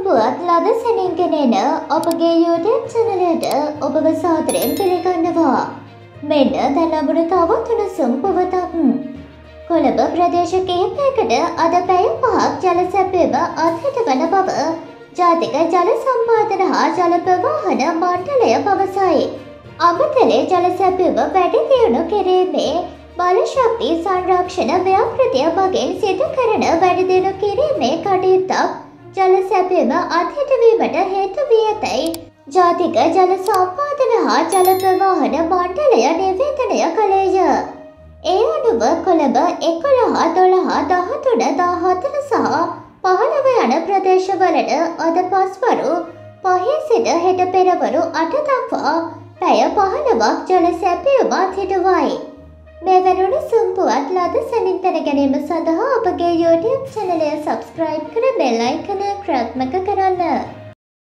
සුම්පුවත් ලද සැනින්ගෙන එන අපගේ YouTube චැනලයට ඔබව සාදරයෙන් පිළිගන්නවා. මෙන්න දැන් ලැබුණු තවත් උණුසුම් පුවතක්. කොළඹ ප්‍රදේශ කිහිපයකට අද පැය 5ක් ජල සැපයීම අත්හිට වන බව ජාතික ජල සම්පාදන හා ජල ප්‍රවාහන මණ්ඩලය පවසයි. අමතලේ ජල සැපයීම වැඩි දියුණු කිරීමේ බල ශක්ති සංරක්ෂණ ව්‍යාපෘතිය මගින් සිදු කරන වැඩි දියුණු කිරීමේ කටයුත්තක් ජල සැපයීම අත්හිටවීමට හේතු වී ඇතැයි ජාතික ජල සම්පාදන හා ජල ප්‍රවාහන මණ්ඩලය නිවේදනය කළේය. ඒ අනුව කොළඹ 11, 12, 13, 14 සහ 15 යන ප්‍රදේශවලට අද පස්වරු 5 සිට හෙට පෙරවරු 8 දක්වා පැය 15ක් ජල සැපයීම අත්හිටුවයි. මෙවැනි සුම්පුවත් ලද සැනින් දැන ගැනීම සඳහා අපගේ YouTube චැනලය සබ්ස්ක්‍රයිබ් කර බෙල් අයිකනය ක්‍රියාත්මක කරන්න.